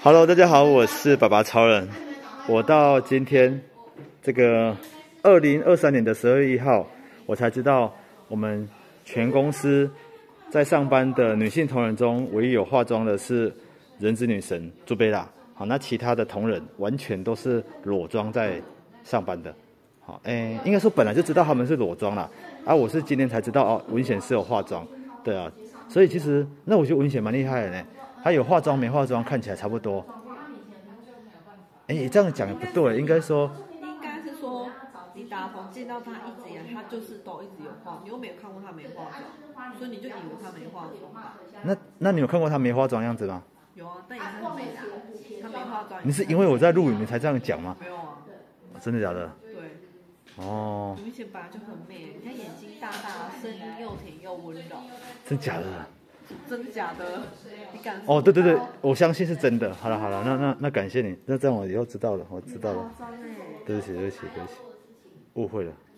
Hello， 大家好，我是爸爸超人。我到今天这个2023年的12月1号，我才知道我们全公司在上班的女性同仁中，唯一有化妆的是人子女神朱贝拉。好，那其他的同仁完全都是裸妆在上班的。好，应该说本来就知道他们是裸妆啦，我是今天才知道哦，文显是有化妆，对啊，所以其实那我觉得文显蛮厉害的呢。他有化妆没化妆看起来差不多。这样讲也不对，应该是说你打从见到他一直以来，他就是都一直有化，你又没有看过他没化妆，所以你就以为他没化妆。 那你有看过他没化妆样子吗？ 有啊，但也是很美的，他没化妆。 你是因为我在录影你才这样讲吗？ 没有啊。 真的假的？ 对。 哦。 明显本来就很美，你看眼睛大大，声音又甜又温柔。 真假的？ 真的假的？你敢说？ 哦，对，我相信是真的。好了，那感谢你，那这样我以后知道了，我知道了。对不起，误会了。